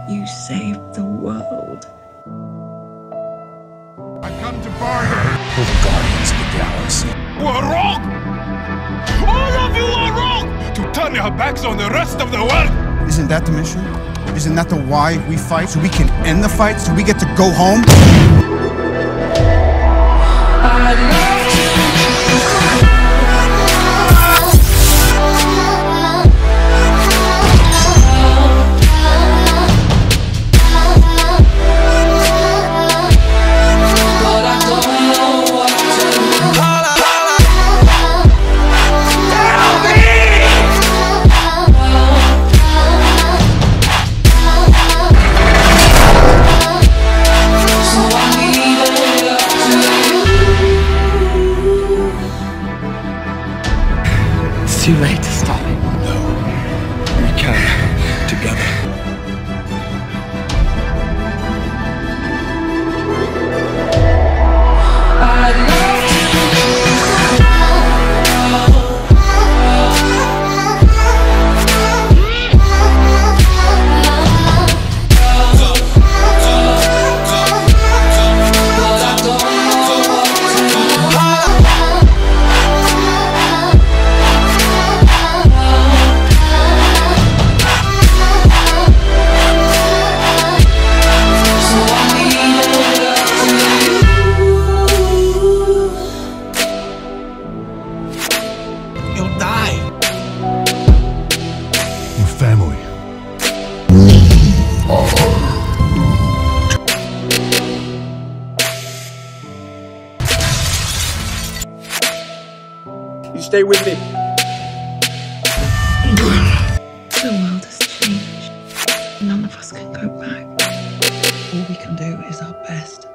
You saved the world. I come to bargain. We're the guardians of the galaxy. We're wrong! All of you are wrong! To turn your backs on the rest of the world! Isn't that the mission? Isn't that the why we fight? So we can end the fight? So we get to go home? It's too late to stop it. No, we can, together. You'll die. Your family. You stay with me. The world has changed. None of us can go back. All we can do is our best.